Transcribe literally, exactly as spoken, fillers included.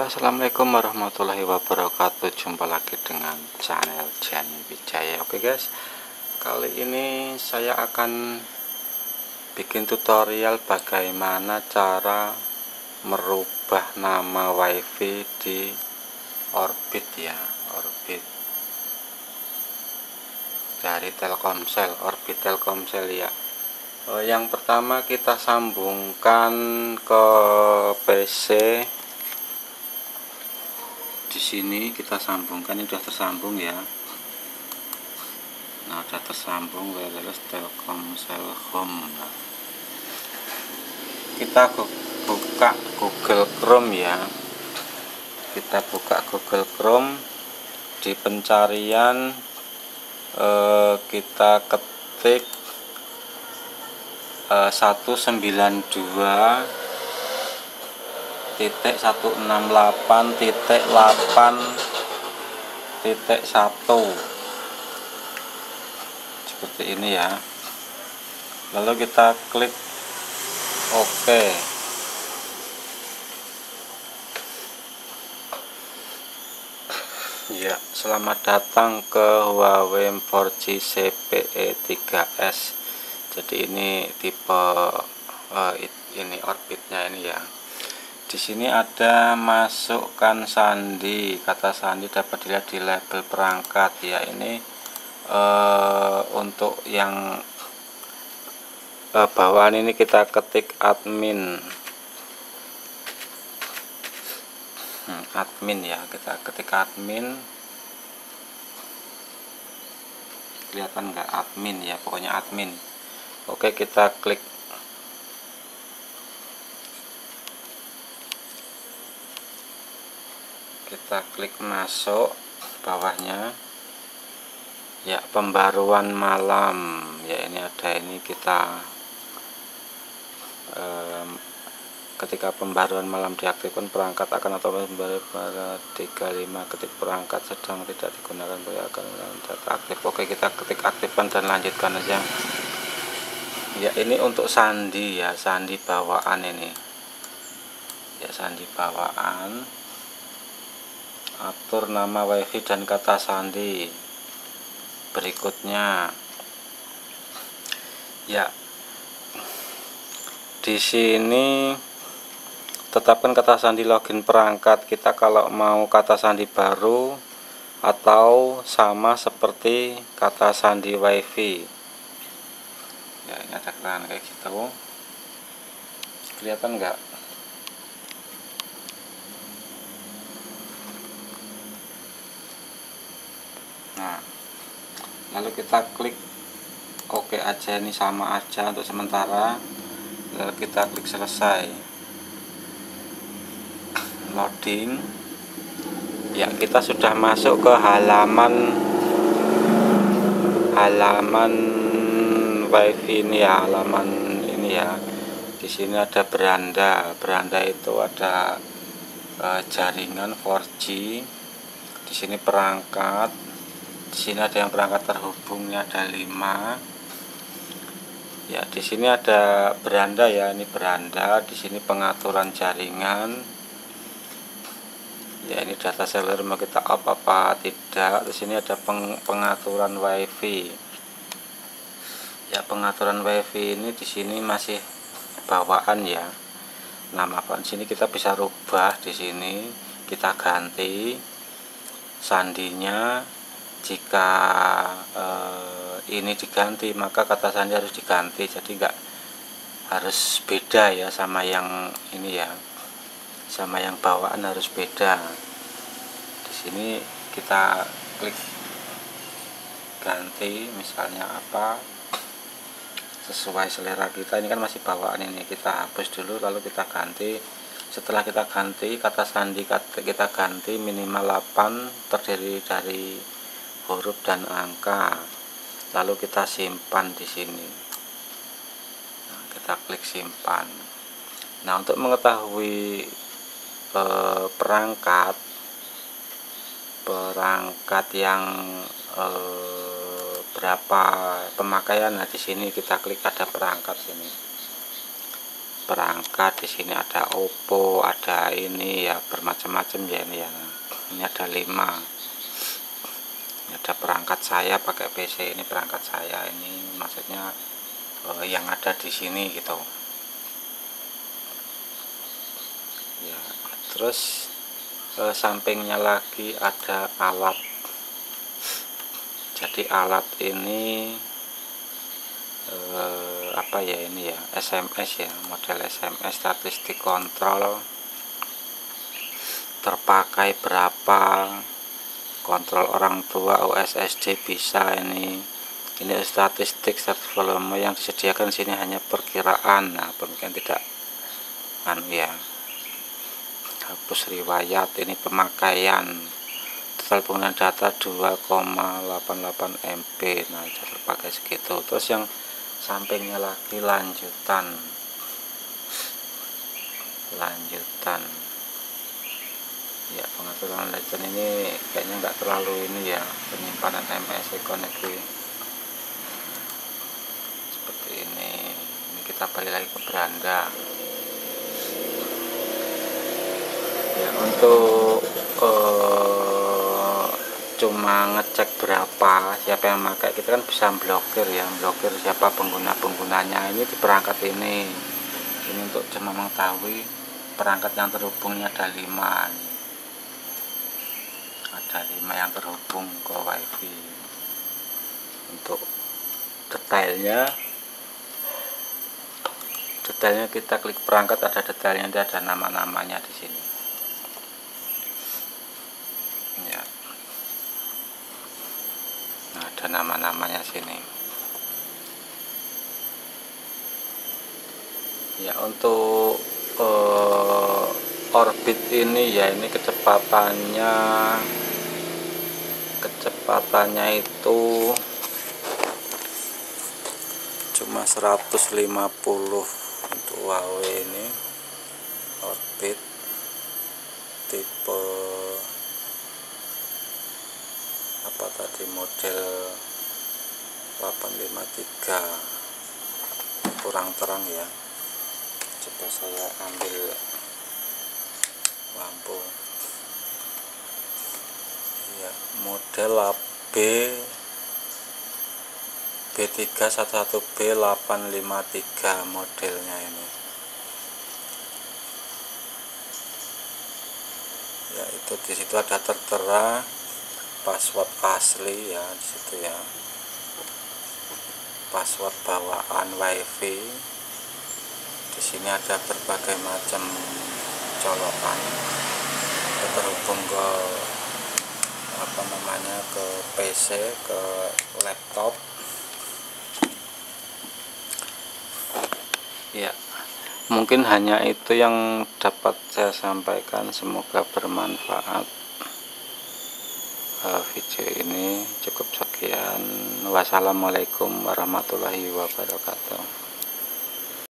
Assalamualaikum warahmatullahi wabarakatuh. Jumpa lagi dengan channel Jani Wijaya. Oke guys, kali ini saya akan bikin tutorial bagaimana cara merubah nama wifi di Orbit ya, Orbit dari Telkomsel, Orbit Telkomsel ya. Oh, yang pertama kita sambungkan ke P C. Di sini kita sambungkan, ini sudah tersambung ya. Nah, sudah tersambung wireless Telkomsel Home. Nah, kita buka Google Chrome ya. Kita buka Google Chrome, di pencarian eh, kita ketik eh, seratus sembilan puluh dua titik seratus enam puluh delapan titik delapan titik satu seperti ini ya. Lalu kita klik OK. Ya, selamat datang ke Huawei empat G C P E tiga S. Jadi ini tipe uh, ini orbitnya ini ya. Di sini ada masukkan sandi. Kata sandi dapat dilihat di label perangkat ya. Ini uh, untuk yang uh, bawaan ini kita ketik admin. Hmm, admin ya, kita ketik admin. Kelihatan nggak admin ya, pokoknya admin. Oke, kita klik. Kita klik masuk bawahnya ya, pembaruan malam ya. Ini ada, ini kita eh, ketika pembaruan malam diaktifkan, perangkat akan otomatis kembali pada tiga puluh lima. Ketik perangkat sedang tidak digunakan, akan data aktif. Oke, kita ketik aktifkan dan lanjutkan aja ya. Ini untuk sandi ya, sandi bawaan ini ya, sandi bawaan. Atur nama wifi dan kata sandi berikutnya ya. Di sini tetapkan kata sandi login perangkat kita kalau mau kata sandi baru atau sama seperti kata sandi wifi ya. Ini ada keran kayak gitu, kelihatan enggak? Nah, lalu kita klik OK aja, ini sama aja untuk sementara. Lalu kita klik selesai. Loading ya, kita sudah masuk ke halaman halaman wifi ini ya, halaman ini ya. Di sini ada beranda, beranda itu ada uh, jaringan empat G. Di sini perangkat. Di sini ada yang perangkat terhubungnya ada lima. Ya, di sini ada beranda ya, ini beranda. Di sini pengaturan jaringan. Ya, ini data seluler mau kita off apa tidak. Di sini ada peng, pengaturan wifi. Ya, pengaturan wifi ini di sini masih bawaan ya. Nama apa? Di sini kita bisa rubah, di sini kita ganti sandinya. Jika eh, ini diganti, maka kata sandi harus diganti, jadi enggak harus beda ya sama yang ini ya, sama yang bawaan harus beda. Di sini kita klik ganti, misalnya apa sesuai selera kita. Ini kan masih bawaan, ini kita hapus dulu lalu kita ganti. Setelah kita ganti kata sandi, kita ganti minimal delapan, terdiri dari huruf dan angka, lalu kita simpan di sini. Nah, kita klik simpan. Nah, untuk mengetahui eh, perangkat perangkat yang eh, berapa pemakaian, nah di sini kita klik ada perangkat sini. perangkat. Di sini ada Oppo, ada ini ya, bermacam-macam ya ini ya. Ini ada lima. Ini ada perangkat saya pakai P C, ini perangkat saya, ini maksudnya eh, yang ada di sini gitu ya. Terus eh, sampingnya lagi ada alat. Jadi alat ini eh, apa ya ini ya, S M S ya, model S M S, statistik kontrol terpakai berapa, kontrol orang tua, O S S D bisa. ini ini statistik status volume yang disediakan sini hanya perkiraan. Nah, mungkin tidak anu ya, hapus riwayat. Ini pemakaian, total penggunaan data dua koma delapan delapan M B. Nah, sudah terpakai segitu. Terus yang sampingnya lagi lanjutan lanjutan ya, pengaturan legend ini kayaknya nggak terlalu ini ya, penyimpanan M S I koneksi seperti ini. Ini kita balik lagi ke beranda ya, untuk eh, cuma ngecek berapa, siapa yang pakai, kita kan bisa blokir ya, blokir siapa pengguna penggunanya. Ini di perangkat ini ini untuk cuma mengetahui perangkat yang terhubungnya ada lima, ada lima yang terhubung ke wifi. Untuk detailnya detailnya kita klik perangkat, ada detailnya, ada nama-namanya di sini ya. Nah, ada nama-namanya sini ya. Untuk uh, orbit ini ya, ini kecepatannya kecepatannya itu cuma seratus lima puluh untuk Huawei. Ini orbit tipe apa tadi, model delapan lima tiga, kurang terang ya. Coba saya ambil lampu ya, model B B tiga satu satu B delapan lima tiga modelnya ini ya. Itu di situ ada tertera password asli ya, di situ ya, password bawaan wifi. Di sini ada berbagai macam colokan terhubung ke apa namanya, ke P C, ke laptop ya. Mungkin hanya itu yang dapat saya sampaikan, semoga bermanfaat. Uh, video ini cukup sekian. Wassalamualaikum warahmatullahi wabarakatuh.